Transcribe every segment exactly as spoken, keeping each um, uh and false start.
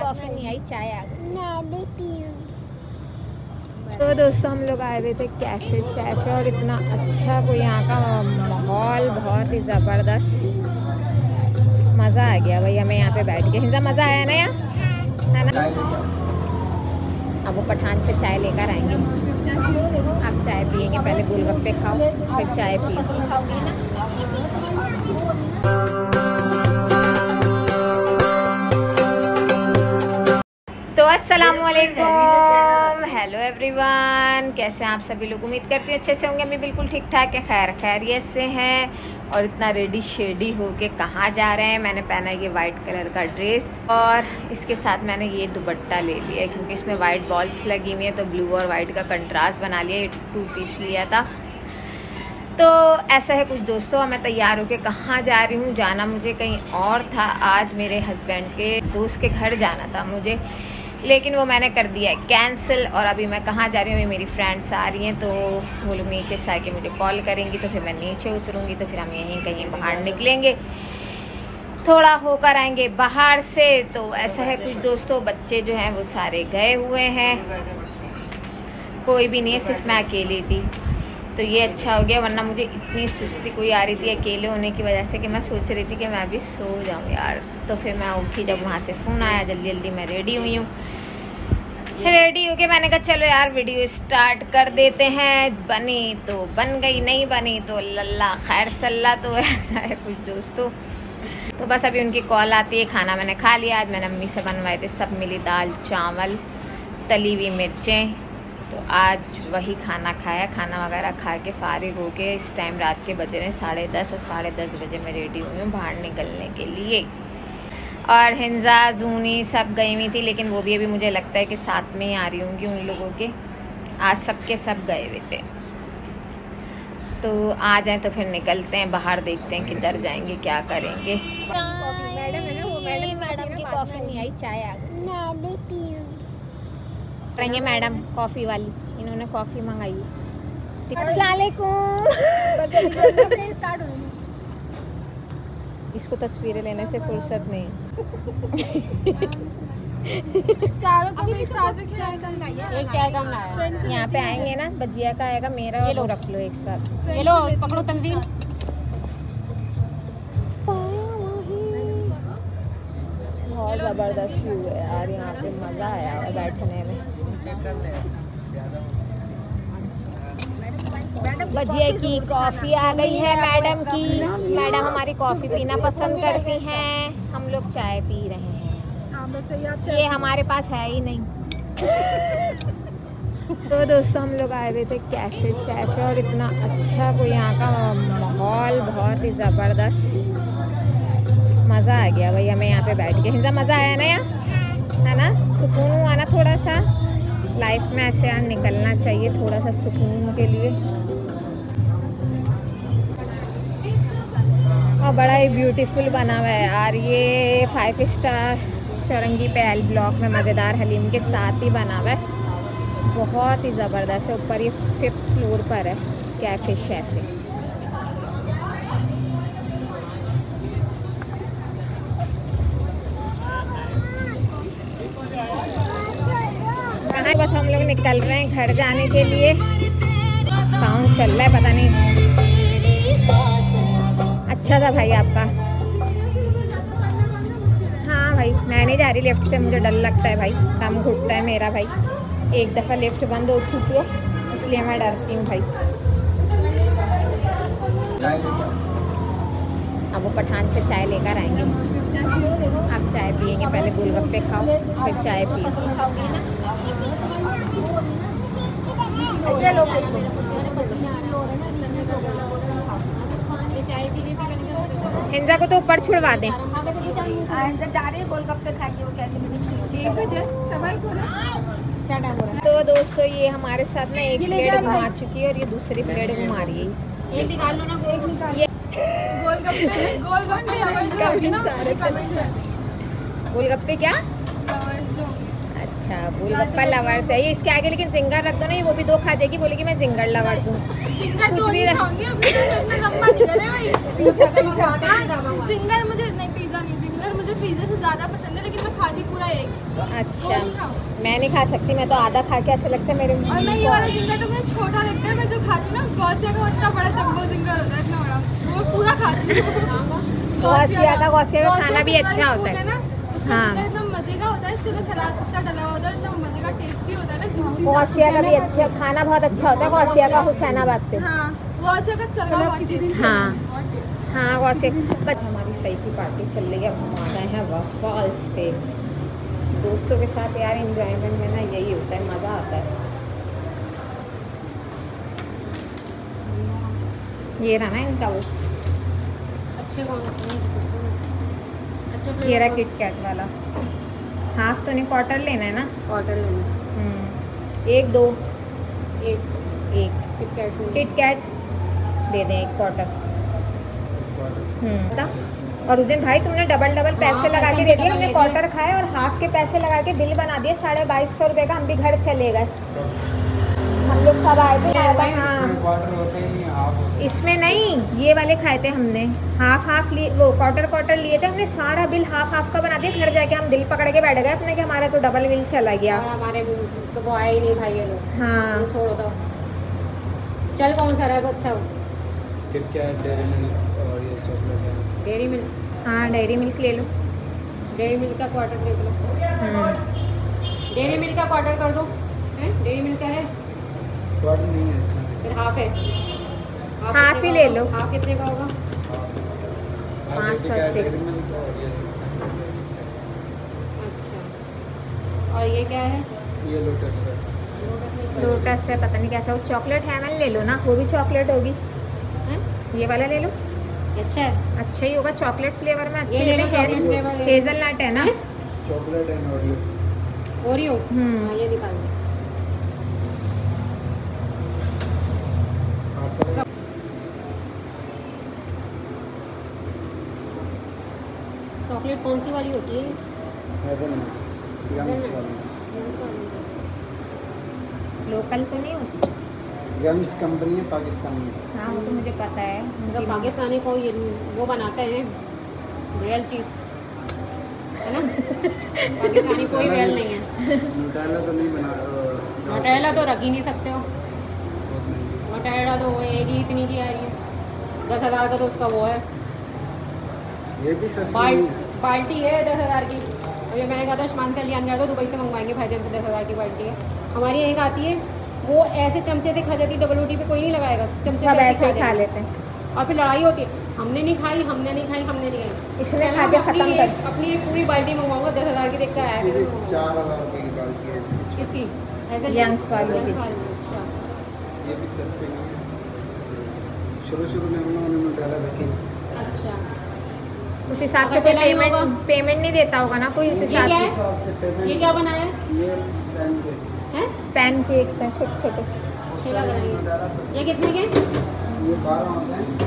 Coffee नहीं आई, चाय आ गई। मैं भी पीऊँ। तो दोस्तों हम लोग आए हुए थे कैफे शैफे और इतना अच्छा कोई यहाँ का माहौल, बहुत ही ज़बरदस्त, मज़ा आ गया भाई हमें यहाँ पे बैठ के। हिंसा मज़ा आया ना यहाँ, है ना? अब वो पठान से चाय लेकर आएंगे। आप चाय पियेंगे, पहले गोलगप्पे खाओ फिर चाय पियो। तो अस्सलामुअलैकुम, हेलो एवरीवन, कैसे हैं आप सभी लोग? उम्मीद करती हूँ अच्छे से होंगे। मैं बिल्कुल ठीक ठाक है, खैर खैरियत से हैं। और इतना रेडी शेडी हो के कहाँ जा रहे हैं? मैंने पहना ये वाइट कलर का ड्रेस और इसके साथ मैंने ये दुपट्टा ले लिया है क्योंकि इसमें वाइट बॉल्स लगी हुई है, तो ब्लू और वाइट का कंट्रास्ट बना लिया। ये टू पीस लिया था। तो ऐसा है कुछ दोस्तों, मैं तैयार होके कहाँ जा रही हूँ? जाना मुझे कहीं और था। आज मेरे हस्बैंड के दोस्त के घर जाना था मुझे, लेकिन वो मैंने कर दिया है कैंसिल। और अभी मैं कहाँ जा रही हूँ? मेरी फ्रेंड्स आ रही हैं, तो वो लोग नीचे से आके मुझे कॉल करेंगी, तो फिर मैं नीचे उतरूँगी, तो फिर हम यहीं कहीं बाहर निकलेंगे, थोड़ा होकर आएंगे बाहर से। तो ऐसा है कुछ दोस्तों, बच्चे जो हैं वो सारे गए हुए हैं, कोई भी नहीं है, सिर्फ मैं अकेली थी। तो ये अच्छा हो गया, वरना मुझे इतनी सुस्ती कोई आ रही थी अकेले होने की वजह से कि मैं सोच रही थी कि मैं अभी सो जाऊँ यार। तो फिर मैं उठी जब वहाँ से फ़ोन आया, जल्दी जल्दी मैं रेडी हुई हूँ। रेडी हो के मैंने कहा चलो यार वीडियो स्टार्ट कर देते हैं। बनी तो बन गई, नहीं बनी तो लल्ला खैर सल्ला। तो ऐसा है कुछ दोस्तों। तो बस अभी उनकी कॉल आती है। खाना मैंने खा लिया, आज मैंने अम्मी से बनवाए थे सब मिली दाल चावल तली हुई मिर्चें, तो आज वही खाना खाया। खाना वगैरह खा के फारिग हो के इस टाइम रात के बजे रहे साढ़े दस, और साढ़े दस बजे मैं रेडी हुई हूँ बाहर निकलने के लिए। और हिंजा जूनी सब गई हुई थी, लेकिन वो भी अभी मुझे लगता है कि साथ में ही आ रही होंगी उन लोगों के। आज सब के सब गए हुए थे, तो आ जाएं तो फिर निकलते हैं बाहर, देखते हैं किधर जाएंगे, क्या करेंगे। मैडम है ना वो, मैडम मैडम की कॉफ़ी नहीं आई, चाय आ गई। मैं भी पीऊँ। रहेंगे मैडम कॉफ़ी वाली, इन्होंने कॉफ़ी मंगाई है। अस्सलाम वालेकुम। इसको तस्वीरें लेने से फुर्सत नहीं। चारों को एक साथ चाय कम लाइए, एक चाय कम लाया। यहाँ पे आएंगे ना, भजिया का आएगा मेरा, और वो रख लो एक साथ। ये लो पकड़ो तंजीम। बहुत ज़बरदस्त व्यू है यार, यहाँ पे मज़ा आया है बैठने में। भजिया की कॉफ़ी आ गई है मैडम की। मैडम हमारी कॉफ़ी पीना पसंद करती हैं, हम लोग चाय पी रहे हैं। ये हमारे पास है ही नहीं। तो दोस्तों हम लोग आए हुए थे कैफे शैफे और इतना अच्छा कोई यहाँ का माहौल, बहुत ही ज़बरदस्त, मज़ा आ गया भाई हमें यहाँ पे बैठ के। हिंसा मज़ा आया ना यहाँ, है ना? सुकून हुआ ना थोड़ा सा। लाइफ में ऐसे यार निकलना चाहिए थोड़ा सा सुकून के लिए। और बड़ा ही ब्यूटीफुल बना हुआ है यार, ये फाइव स्टार चौरंगी पे एल ब्लॉक में मज़ेदार हलीम के साथ ही बना हुआ है, बहुत ही ज़बरदस्त है। ऊपर ये फिफ्थ फ्लोर पर है कैफे शैफे। कहाँ बस हम लोग निकल रहे हैं घर जाने के लिए। साउंड चल रहा है पता नहीं। अच्छा था भाई आपका। हाँ भाई मैं नहीं जा रही लिफ्ट से, मुझे डर लगता है भाई, दम घुटता है मेरा भाई। एक दफ़ा लिफ्ट बंद हो चुकी है इसलिए मैं डरती हूँ भाई। अब वो पठान से चाय लेकर आएंगे। आप चाय पियेंगे, पहले गोलगप्पे खाओ फिर चाय पियो। हिंजा को तो ऊपर छुड़वा दें। जा रही है गोलगप्पे खा के, वो क्या तो दोस्तों ये हमारे साथ ना एक प्लेट घुमा चुकी है और ये दूसरी प्लेट घुमा रही है। एक निकाल लो ना, एक निकाल। गोलगप्पे गोलगप्पे गोलगप्पे क्या? अच्छा गोलगप्पा लवर्स है ये। इसके आगे लेकिन जिंगर रख दो ना, वो भी दो खा जाएगी, बोलेगी मैं जिंगर लवर्स हूँ। जिंगर दो नहीं खाऊंगी, अपने तो इतना लंबा नहीं चले भाई। जिंगर मुझे नहीं, पिज्जा नहीं, जिंगर बर्गर मुझे पिज्जा से ज्यादा पसंद है, लेकिन मैं खाती पूरा एक। अच्छा, नहीं खाऊं। मैं नहीं खा सकती, मैं तो आधा खा के ऐसा लगता है मेरे और मैं ये वाला जिंगर तो मुझे छोटा लगता है, मैं जो खाती हूँ ना गौसिया का इतना बड़ा जंबो जिंगर होता है, इतना बड़ा, वो मैं पूरा खाती हूँ। गौसिया का गौसिया का खाना भी अच्छा होता है। हाँ, इतना मजे का होता है, इसके अंदर सलाद पत्ता डला होता है, इतना मजे का टेस्टी होता है ना, जूसी। गौसिया का भी अच्छा खाना बहुत अच्छा होता है, गौसिया का हुसैनाबाद पे। हाँ, गौसिया का चला हुआ टेस्ट। हाँ हाँ, गौसिया हमारी सही की पार्टी चल रही है। हम आ गए हैं वफाल्स पे दोस्तों के साथ। यार एंजॉयमेंट में ना यही होता है, मज़ा आता है। ये रहा ना इनका वो अच्छे कौन ये रहा किट कैट वाला। हाफ तो नहीं, क्वार्टर लेना है ना? क्वार्टर लेना। हम्म, एक दो एक एक किट कैट किट कैट दे दें, एक क्वार्टर। हम्म, और उस दिन भाई तुमने डबल डबल पैसे हाँ, लगा के पैसे दे दिए। डबल हमने दे क्वार्टर खाए और हाफ के पैसे लगा के बिल बना दिए साढ़े बाईस सौ रुपये का। हम भी घर चले गए, हम लोग सब आए थे। हाँ, इसमें नहीं, ये वाले खाए थे हमने, हाफ हाफ लिए, वो क्वार्टर क्वार्टर लिए थे हमने। सारा बिल हाफ हाफ का बना दिया। घर जाके हम दिल पकड़ के बैठ गए अपने कि हमारा तो डबल बिल चला गया। और हमारे तो वो आए ही नहीं भाई ये लोग। हाँ, छोड़ दो, चल कौन सा रहा है वो अच्छा हो? किट कैट, डेयरी मिल्क और ये चॉकलेट है। Dairy Milk. हाँ डेयरी मिल्क ले लो। डेयरी मिल्क का क्वार्टर देख लो। हम्म, डेयरी मिल्क का क्वार्टर कर दो। हैं डेयरी मिल्क का है, क्वार्टर नहीं है इसमें। फिर हाफ है। हाफ ही ले लो। हाफ कितने का होगा? पाँच सौ अस्सी। डेयरी मिल्क और ये सिक्स हंड्रेड। अच्छा, और ये क्या है? ये लोटस है। लोटस है, पता नहीं कैसा। वो चॉकलेट हेवन ले लो ना, वो भी चॉकलेट होगी। हैं? ये वाला ले लो, अच्छा है। अच्छा ही होगा। चॉकलेट फ्लेवर में अच्छे ये ले लो, होते हैं। चॉकलेट फ्लेवर ले लो। हेजलनट है ना? Chocolate and Oreo. ओरियो। हम्म। हाँ, ये निकाल दो। पार्सल चॉकलेट कौन सी वाली होती है? हेवन यंग्स वाली। लोकल तो नहीं होती। यंग्स कंपनी है, पाकिस्तानी है। हाँ वो तो मुझे पता है। मतलब पाकिस्तानी को ये वो बनाते हैं रियल चीज़, है ना? पाकिस्तानी कोई रियल नहीं है। न्यूटेला तो नहीं बना। नटेला तो रख ही नहीं सकते हो। बहुत महंगी। नटेला तो वो एक ही इतनी की आ रही है, दस हज़ार का तो उसका वो है। ये भी सस्ती बाल, नहीं है। बाल्टी है दस हज़ार की। और ये मैंने कहा था शुमान कर लिया तो दुबई से मंगवाएंगे भाईजान, तो दस हज़ार की बाल्टी है। हमारी एक आती है, वो ऐसे चमचे से खा जाती है, डबल रोटी पे कोई नहीं लगाएगा, चमचे सब से ऐसे ही खा जाएगा। लेते हैं। और फिर लड़ाई होती है, हमने नहीं खाई, हमने नहीं खाई, हमने नहीं खाई। इसने पहले खा मैं के अपनी खत्म एक- कर। अपनी एक पूरी बाल्टी मंगवाऊंगा, दस हज़ार की देख कर आया इसकी भी करूंगा। चार हजार रुपये की बाल्टी है इसकी। किसकी? ऐसे यंग्स वालों की। अच्छा, ये भी सस्ती नहीं है। शुरू शुरू में हम लोगों ने न्यूटेला रखी। अच्छा। उस हिसाब से अगर कोई चला ही पेमेंट होगा। पेमेंट नहीं देता होगा ना कोई, उस ये हिसाब क्या से। है? हिसाब से पेमेंट। ये क्या बनाया है? ये पैनकेक्स हैं? पैन केक्स हैं छोटे छोटे। अच्छे लग रहे हैं। न्यूटेला सस्ती। ये कितने के? ये बारह होते हैं।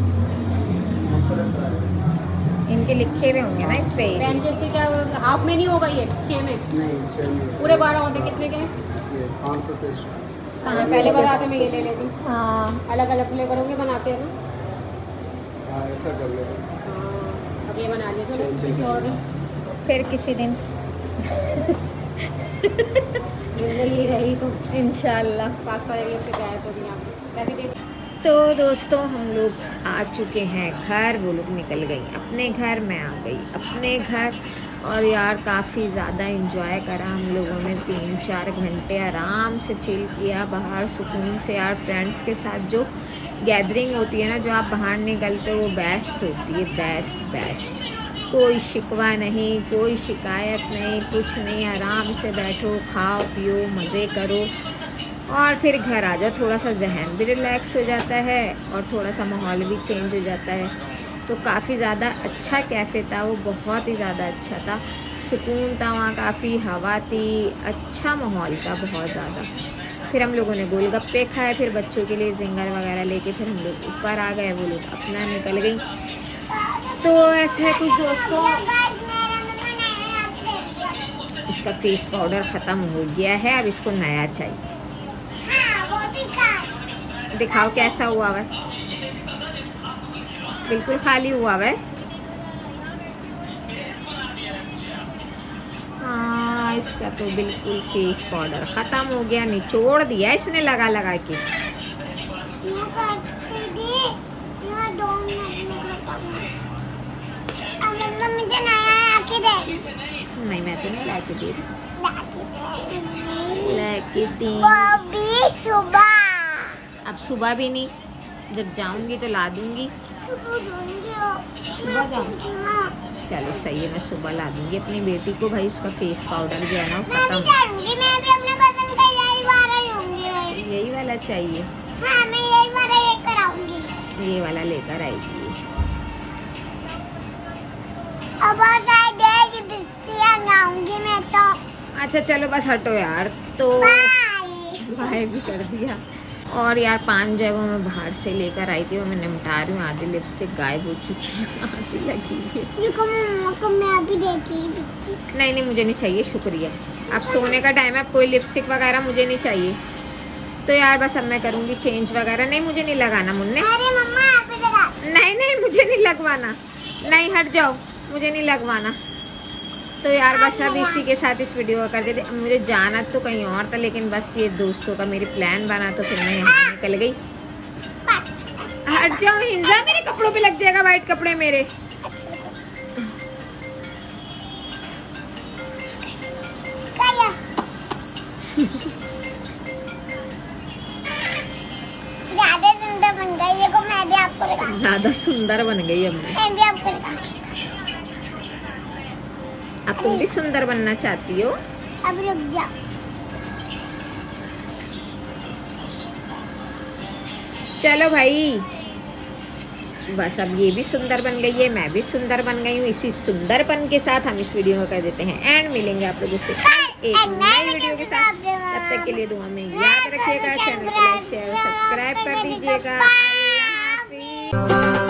इनके लिखे हुए होंगे ना इस पे। पैन केक की क्या हाफ में नहीं होगा ये, छः में? नहीं छः नहीं। पूरे बारह होते हैं, कितने के हैं? ये पाँच सौ से। हाँ, पहले बताते मैं ये ले लेती। हाँ अलग अलग फ्लेवरों के बनाते हैं ना। हाँ ऐसा कर लो। हाँ, अब ये बना लिए छः छः तो। के। और फिर किसी दिन जिंदगी रही तो इंशाल्लाह। पाँच सौ एरिया से गए तो भी यहाँ पैसे दे। तो दोस्तों हम लोग आ चुके हैं घर। वो लोग निकल गई अपने घर, मैं आ गई अपने घर। और यार काफ़ी ज़्यादा इंजॉय करा हम लोगों ने। तीन चार घंटे आराम से चिल किया बाहर सुकून से। यार फ्रेंड्स के साथ जो गैदरिंग होती है ना, जो आप बाहर निकलते हो, वो बेस्ट होती है। बेस्ट बेस्ट कोई शिकवा नहीं, कोई शिकायत नहीं, कुछ नहीं। आराम से बैठो, खाओ पियो, मज़े करो और फिर घर आ जाओ। थोड़ा सा जहन भी रिलैक्स हो जाता है और थोड़ा सा माहौल भी चेंज हो जाता है। तो काफ़ी ज़्यादा अच्छा कैफ़े था वो, बहुत ही ज़्यादा अच्छा था। सुकून था वहाँ, काफ़ी हवा थी, अच्छा माहौल था बहुत ज़्यादा। फिर हम लोगों ने गोलगप्पे खाए, फिर बच्चों के लिए जिंगर वगैरह लेके फिर हम लोग ऊपर आ गए। वो लोग अपना निकल गई। तो ऐसा है कुछ दोस्तों, इसका फेस पाउडर ख़त्म हो गया है, अब इसको नया चाहिए। दिखाओ कैसा हुआ हुआ है। बिल्कुल खाली हुआ हुआ है। तो बिल्कुल फेस पाउडर खत्म हो गया, निचोड़ दिया इसने लगा लगा के। नहीं मैं तो नहीं ला के दे रही, लाके दे सुबह। अब सुबह भी नहीं, जब जाऊंगी तो ला दूंगी। सुबह जाऊँ? चलो सही है, मैं सुबह ला दूंगी अपनी बेटी को। भाई उसका फेस पाउडर जो है ना खत्म। यही वाला चाहिए? हाँ, मैं यही वाला लेकर आऊंगी। ये वाला लेकर आएगी। अब आऊंगी मैं तो। अच्छा चलो बस हटो यार। तो बाय भी कर दिया। और यार पान जो है वो मैं बाहर से लेकर आई थी, वो मैं निपटा रही हूँ। आधी लिपस्टिक गायब हो चुकी है, आधी लगी है। मैं अभी देखी। नहीं नहीं मुझे नहीं चाहिए, शुक्रिया। अब सोने का टाइम है, कोई लिपस्टिक वगैरह मुझे नहीं चाहिए। तो यार बस अब मैं करूँगी चेंज वगैरह। नहीं मुझे नहीं लगाना मुन्ने। अरे मम्मा आप लगा। नहीं नहीं मुझे नहीं लगवाना, नहीं हट जाओ, मुझे नहीं लगवाना। तो यार बस अब इसी के साथ इस वीडियो का कर देते। मुझे जाना तो कहीं और था, लेकिन बस ये दोस्तों का मेरे प्लान बना तो फिर मैं यहाँ निकल गई। हट जाओ हिंजा, मेरे कपड़ों पे लग जाएगा वाइट कपड़े मेरे। ज्यादा सुंदर बन गई, देखो मैं भी आपको ज्यादा सुंदर बन गई अब मैं भी आपको। अब तुम भी सुंदर बनना चाहती हो? अब रुक जा। चलो भाई बस अब ये भी सुंदर बन गई है, मैं भी सुंदर बन गई हूँ। इसी सुंदरपन के साथ हम इस वीडियो को कर देते हैं एंड। मिलेंगे आप लोगों से एक नई वीडियो के साथ। तब तक के लिए दुआ में याद रखिएगा, चैनल को लाइक शेयर सब्सक्राइब कर दीजिएगा। अल्लाह हाफिज़।